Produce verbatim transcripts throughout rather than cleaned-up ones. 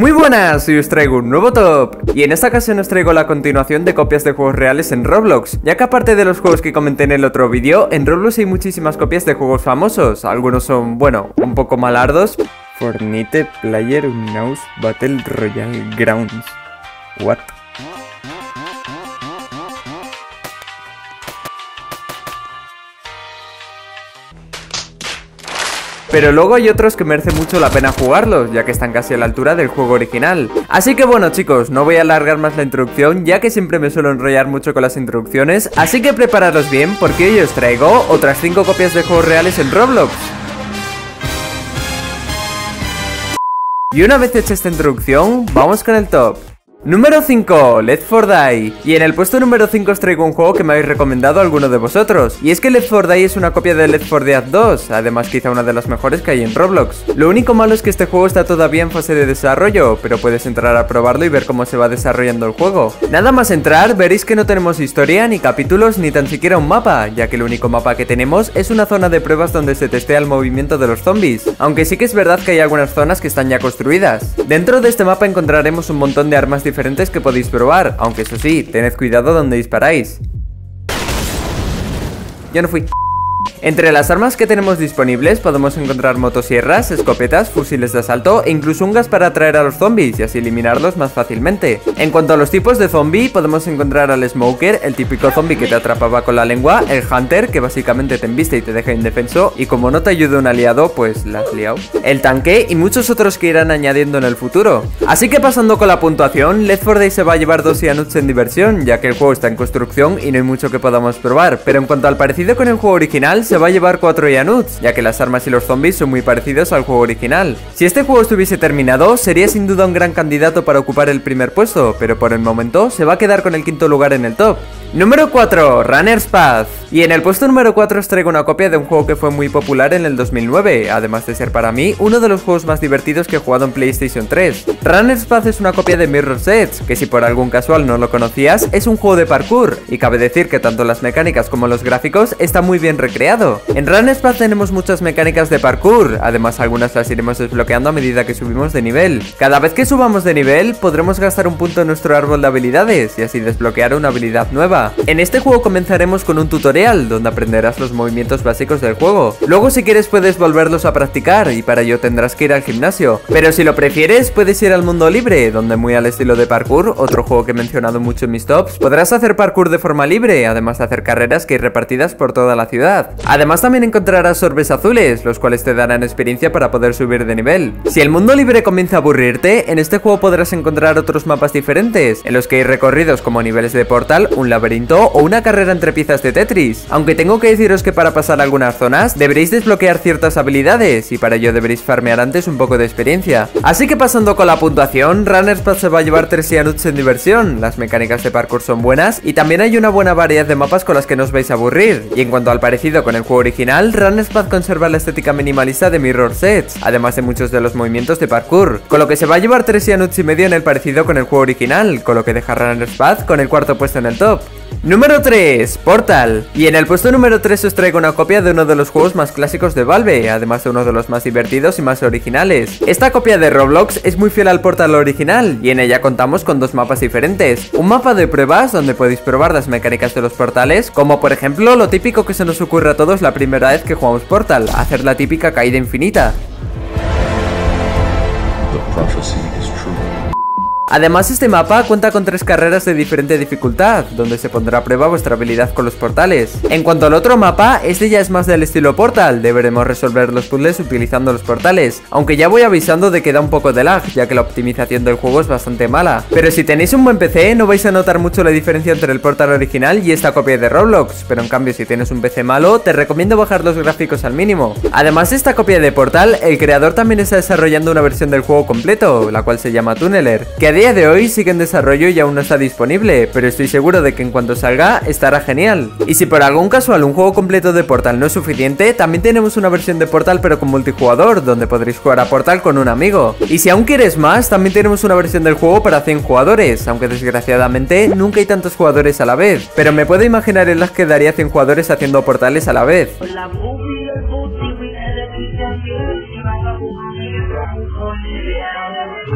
Muy buenas, hoy os traigo un nuevo top. Y en esta ocasión os traigo la continuación de copias de juegos reales en Roblox, ya que aparte de los juegos que comenté en el otro vídeo, en Roblox hay muchísimas copias de juegos famosos. Algunos son, bueno, un poco malardos. Fortnite Player Unknown's Battle Royale Grounds. What? Pero luego hay otros que merece mucho la pena jugarlos, ya que están casi a la altura del juego original. Así que bueno chicos, no voy a alargar más la introducción, ya que siempre me suelo enrollar mucho con las introducciones. Así que prepararos bien, porque hoy os traigo otras cinco copias de juegos reales en Roblox. Y una vez hecha esta introducción, vamos con el top. Número cinco, Left four Dead. Y en el puesto número cinco os traigo un juego que me habéis recomendado alguno de vosotros. Y es que Left four Dead es una copia de Left four Dead dos, además quizá una de las mejores que hay en Roblox. Lo único malo es que este juego está todavía en fase de desarrollo, pero puedes entrar a probarlo y ver cómo se va desarrollando el juego. Nada más entrar, veréis que no tenemos historia, ni capítulos, ni tan siquiera un mapa, ya que el único mapa que tenemos es una zona de pruebas donde se testea el movimiento de los zombies. Aunque sí que es verdad que hay algunas zonas que están ya construidas. Dentro de este mapa encontraremos un montón de armas diferentes diferentes que podéis probar, aunque eso sí, tened cuidado donde disparáis. Yo no fui. Entre las armas que tenemos disponibles podemos encontrar motosierras, escopetas, fusiles de asalto e incluso un gas para atraer a los zombies y así eliminarlos más fácilmente. En cuanto a los tipos de zombie, podemos encontrar al Smoker, el típico zombie que te atrapaba con la lengua, el Hunter, que básicamente te embiste y te deja indefenso y como no te ayuda un aliado, pues la has liado, el tanque y muchos otros que irán añadiendo en el futuro. Así que pasando con la puntuación, Left four Dead se va a llevar dos Cyanuts en diversión, ya que el juego está en construcción y no hay mucho que podamos probar, pero en cuanto al parecido con el juego original, se va a llevar cuatro Cyanuts, ya que las armas y los zombies son muy parecidos al juego original. Si este juego estuviese terminado, sería sin duda un gran candidato para ocupar el primer puesto, pero por el momento se va a quedar con el quinto lugar en el top. Número cuatro, Runner's Path. Y en el puesto número cuatro os traigo una copia de un juego que fue muy popular en el dos mil nueve, además de ser para mí uno de los juegos más divertidos que he jugado en PlayStation tres. Runner's Path es una copia de Mirror's Edge, que si por algún casual no lo conocías, es un juego de parkour, y cabe decir que tanto las mecánicas como los gráficos está muy bien recreado. En Runner's Path tenemos muchas mecánicas de parkour, además algunas las iremos desbloqueando a medida que subimos de nivel. Cada vez que subamos de nivel, podremos gastar un punto en nuestro árbol de habilidades, y así desbloquear una habilidad nueva. En este juego comenzaremos con un tutorial, donde aprenderás los movimientos básicos del juego. Luego si quieres puedes volverlos a practicar, y para ello tendrás que ir al gimnasio. Pero si lo prefieres, puedes ir al mundo libre, donde muy al estilo de parkour, otro juego que he mencionado mucho en mis tops, podrás hacer parkour de forma libre, además de hacer carreras que hay repartidas por toda la ciudad. Además también encontrarás orbes azules, los cuales te darán experiencia para poder subir de nivel. Si el mundo libre comienza a aburrirte, en este juego podrás encontrar otros mapas diferentes, en los que hay recorridos como niveles de Portal, un laberinto o una carrera entre piezas de Tetris. Aunque tengo que deciros que para pasar algunas zonas deberéis desbloquear ciertas habilidades y para ello deberéis farmear antes un poco de experiencia. Así que pasando con la puntuación, Runner's Path se va a llevar tres Cyanuts en diversión. Las mecánicas de parkour son buenas y también hay una buena variedad de mapas con las que no os vais a aburrir. Y en cuanto al parecido con el juego original, Runner's Path conserva la estética minimalista de Mirror's Edge, además de muchos de los movimientos de parkour, con lo que se va a llevar tres Cyanuts y medio en el parecido con el juego original, con lo que deja Runner's Path con el cuarto puesto en el top. Número tres, Portal. Y en el puesto número tres os traigo una copia de uno de los juegos más clásicos de Valve, además de uno de los más divertidos y más originales. Esta copia de Roblox es muy fiel al Portal original, y en ella contamos con dos mapas diferentes. Un mapa de pruebas, donde podéis probar las mecánicas de los portales, como por ejemplo lo típico que se nos ocurre a todos la primera vez que jugamos Portal, hacer la típica caída infinita. Además este mapa cuenta con tres carreras de diferente dificultad, donde se pondrá a prueba vuestra habilidad con los portales. En cuanto al otro mapa, este ya es más del estilo Portal, deberemos resolver los puzzles utilizando los portales, aunque ya voy avisando de que da un poco de lag, ya que la optimización del juego es bastante mala. Pero si tenéis un buen P C no vais a notar mucho la diferencia entre el Portal original y esta copia de Roblox, pero en cambio si tienes un P C malo, te recomiendo bajar los gráficos al mínimo. Además de esta copia de Portal, el creador también está desarrollando una versión del juego completo, la cual se llama Tunneler, que a día de hoy sigue en desarrollo y aún no está disponible, pero estoy seguro de que en cuanto salga estará genial. Y si por algún casual un juego completo de Portal no es suficiente, también tenemos una versión de Portal pero con multijugador, donde podréis jugar a Portal con un amigo. Y si aún quieres más, también tenemos una versión del juego para cien jugadores, aunque desgraciadamente nunca hay tantos jugadores a la vez, pero me puedo imaginar el lag que daría cien jugadores haciendo portales a la vez.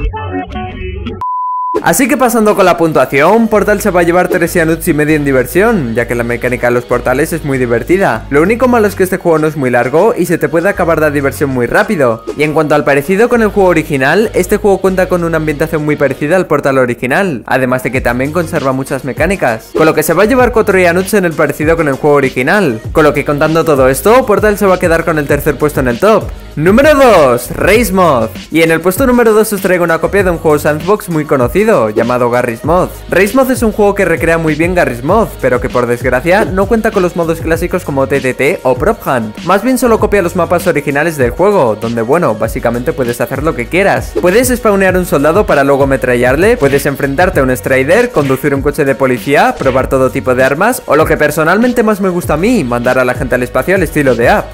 Así que pasando con la puntuación, Portal se va a llevar tres Yanuts y medio en diversión, ya que la mecánica de los portales es muy divertida. Lo único malo es que este juego no es muy largo y se te puede acabar la diversión muy rápido. Y en cuanto al parecido con el juego original, este juego cuenta con una ambientación muy parecida al Portal original, además de que también conserva muchas mecánicas, con lo que se va a llevar cuatro Yanuts en el parecido con el juego original. Con lo que contando todo esto, Portal se va a quedar con el tercer puesto en el top. Número dos, Race Mod. Y en el puesto número dos os traigo una copia de un juego sandbox muy conocido, llamado Garry's Mod. Race Mod es un juego que recrea muy bien Garry's Mod, pero que por desgracia no cuenta con los modos clásicos como T T T o Prop Hunt. Más bien solo copia los mapas originales del juego, donde bueno, básicamente puedes hacer lo que quieras. Puedes spawnear un soldado para luego ametrallarle, puedes enfrentarte a un Strider, conducir un coche de policía, probar todo tipo de armas, o lo que personalmente más me gusta a mí, mandar a la gente al espacio al estilo de Up.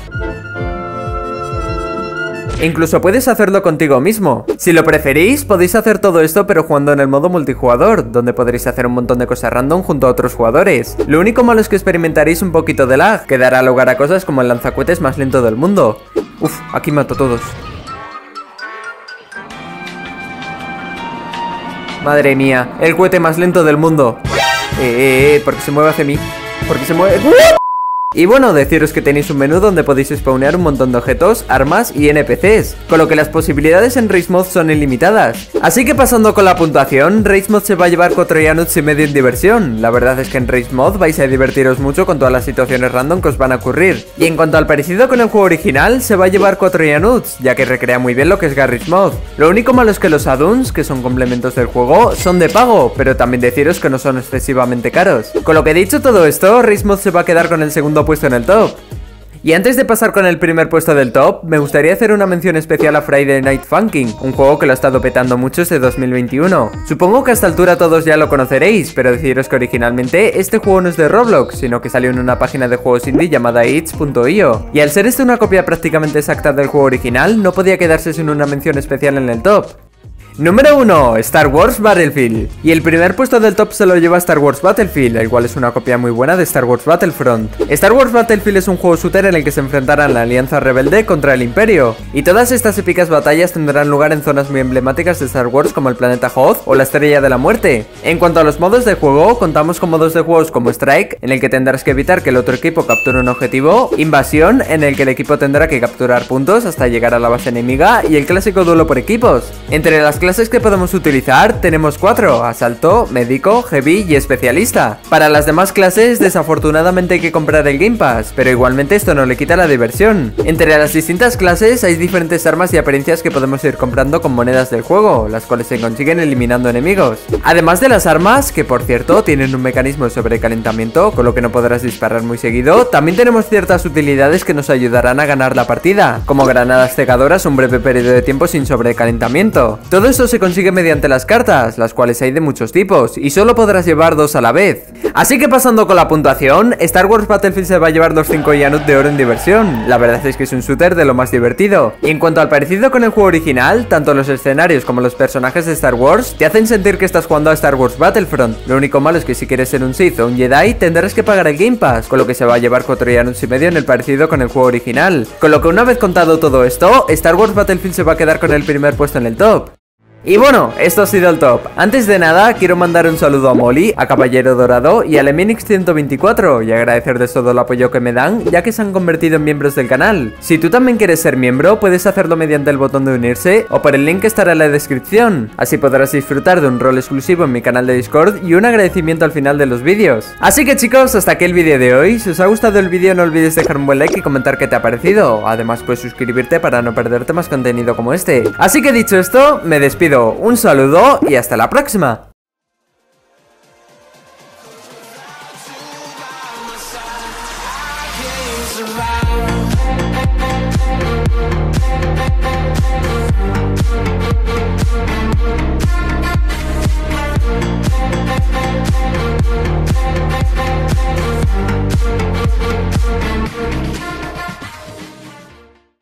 Incluso puedes hacerlo contigo mismo. Si lo preferís, podéis hacer todo esto pero jugando en el modo multijugador, donde podréis hacer un montón de cosas random junto a otros jugadores. Lo único malo es que experimentaréis un poquito de lag, que dará lugar a cosas como el lanzacohetes más lento del mundo. Uf, aquí mato a todos. Madre mía, el cohete más lento del mundo. Eh, eh, eh, porque se mueve hacia mí. Porque se mueve... ¡Uh! Y bueno, deciros que tenéis un menú donde podéis spawnear un montón de objetos, armas y N P Cs, con lo que las posibilidades en Race Mod son ilimitadas. Así que pasando con la puntuación, Race Mod se va a llevar cuatro Yanuts y medio en diversión. La verdad es que en Race Mod vais a divertiros mucho con todas las situaciones random que os van a ocurrir. Y en cuanto al parecido con el juego original, se va a llevar cuatro Yanuts, ya que recrea muy bien lo que es Garry's Mod. Lo único malo es que los add-ons, que son complementos del juego, son de pago, pero también deciros que no son excesivamente caros. Con lo que dicho todo esto, Race Mod se va a quedar con el segundo puesto en el top. Y antes de pasar con el primer puesto del top, me gustaría hacer una mención especial a Friday Night Funkin', un juego que lo ha estado petando mucho desde dos mil veintiuno. Supongo que a esta altura todos ya lo conoceréis, pero deciros que originalmente este juego no es de Roblox, sino que salió en una página de juegos indie llamada its punto i o. Y al ser este una copia prácticamente exacta del juego original, no podía quedarse sin una mención especial en el top. Número uno, Star Wars Battlefield. Y el primer puesto del top se lo lleva Star Wars Battlefield, el cual es una copia muy buena de Star Wars Battlefront. Star Wars Battlefield es un juego shooter en el que se enfrentarán la Alianza Rebelde contra el Imperio, y todas estas épicas batallas tendrán lugar en zonas muy emblemáticas de Star Wars como el planeta Hoth o la Estrella de la Muerte. En cuanto a los modos de juego, contamos con modos de juegos como Strike, en el que tendrás que evitar que el otro equipo capture un objetivo, Invasión, en el que el equipo tendrá que capturar puntos hasta llegar a la base enemiga, y el clásico duelo por equipos. Entre las clases que podemos utilizar tenemos cuatro: asalto, médico, heavy y especialista. Para las demás clases desafortunadamente hay que comprar el Game Pass, pero igualmente esto no le quita la diversión. Entre las distintas clases hay diferentes armas y apariencias que podemos ir comprando con monedas del juego, las cuales se consiguen eliminando enemigos. Además de las armas, que por cierto tienen un mecanismo de sobrecalentamiento, con lo que no podrás disparar muy seguido, también tenemos ciertas utilidades que nos ayudarán a ganar la partida, como granadas cegadoras un breve periodo de tiempo sin sobrecalentamiento. Todo esto se consigue mediante las cartas, las cuales hay de muchos tipos, y solo podrás llevar dos a la vez. Así que pasando con la puntuación, Star Wars Battlefield se va a llevar los cinco Yanuts de oro en diversión. La verdad es que es un shooter de lo más divertido. Y en cuanto al parecido con el juego original, tanto los escenarios como los personajes de Star Wars te hacen sentir que estás jugando a Star Wars Battlefront. Lo único malo es que si quieres ser un Sith o un Jedi tendrás que pagar el Game Pass, con lo que se va a llevar cuatro Yanuts y medio en el parecido con el juego original. Con lo que una vez contado todo esto, Star Wars Battlefield se va a quedar con el primer puesto en el top. Y bueno, esto ha sido el top. Antes de nada, quiero mandar un saludo a Molly, a Caballero Dorado y a Leminix ciento veinticuatro y agradecerles todo el apoyo que me dan, ya que se han convertido en miembros del canal. Si tú también quieres ser miembro, puedes hacerlo mediante el botón de unirse o por el link que estará en la descripción. Así podrás disfrutar de un rol exclusivo en mi canal de Discord y un agradecimiento al final de los vídeos. Así que chicos, hasta aquí el vídeo de hoy. Si os ha gustado el vídeo, no olvides dejar un buen like y comentar qué te ha parecido. Además, puedes suscribirte para no perderte más contenido como este. Así que dicho esto, me despido. Un saludo y hasta la próxima.